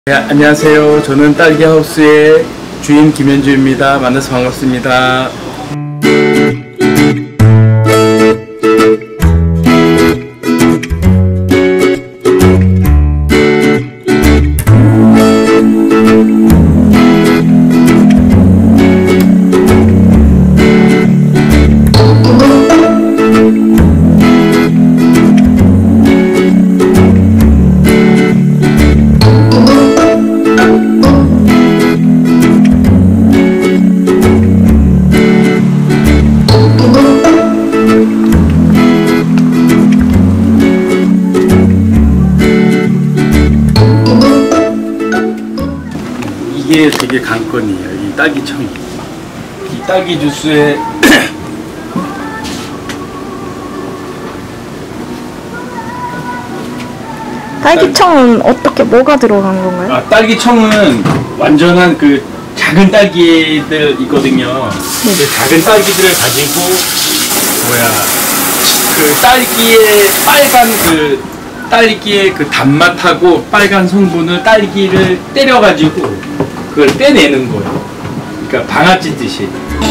네, 안녕하세요. 저는 딸기하우스의 주인 김현주입니다. 만나서 반갑습니다. 이게 되게 관건이에요. 이 딸기청. 이 딸기 주스에 딸기청은 어떻게 뭐가 들어간 건가요? 딸기청은 완전한 그 작은 딸기들 있거든요. 그 작은 딸기들을 가지고 그 딸기의 그 단맛하고 빨간 성분을 딸기를 때려가지고 그걸 떼내는 거예요. 그러니까 방아 찢듯이.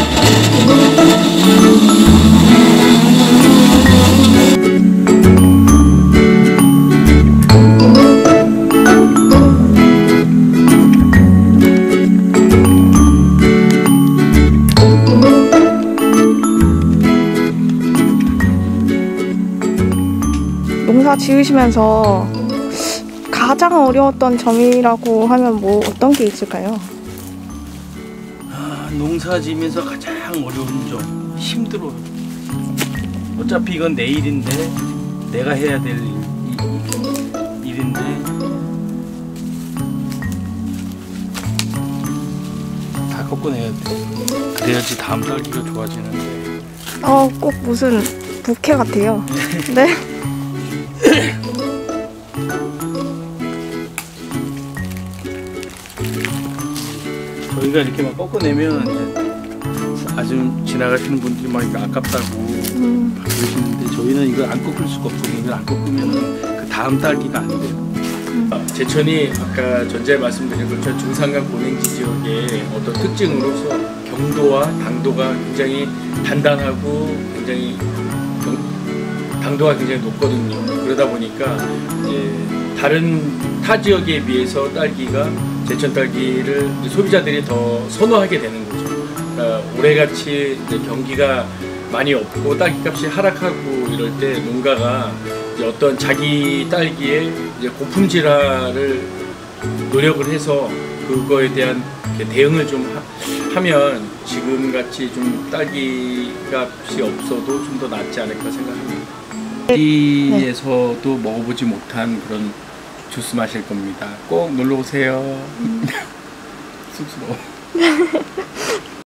농사 지으시면서 가장 어려웠던 점이라고 하면 뭐 어떤 게 있을까요? 농사 지으면서 가장 어려운 점, 힘들어요. 어차피 이건 내 일인데, 내가 해야 될 일인데 다 꺾어내야 돼. 그래야지 다음 딸기가 좋아지는데. 꼭 무슨 부캐 같아요. 네. 저희가 이렇게 막 꺾어내면 이제 아주 지나가시는 분들이 막 이거 아깝다고 그러시는데 저희는 이걸 안 꺾을 수가 없어요. 이걸 안 꺾으면 그 다음 딸기가 안 돼요. 제천이 아까 전에 말씀드린 것처럼 중산간 고냉지 지역의 어떤 특징으로서 경도와 당도가 굉장히 단단하고 굉장히 당도가 굉장히 높거든요. 그러다 보니까 이제 다른 타 지역에 비해서 딸기가 제천 딸기를 소비자들이 더 선호하게 되는 거죠. 그러니까 올해같이 이제 경기가 많이 없고 딸기값이 하락하고 이럴 때 농가가 이제 어떤 자기 딸기에 이제 고품질화를 노력을 해서 그거에 대한 대응을 좀 하면 지금같이 좀 딸기 값이 없어도 좀 더 낫지 않을까 생각합니다. 어디에서도 먹어보지 못한 그런 주스 마실 겁니다. 꼭 놀러 오세요. 쑥스러워.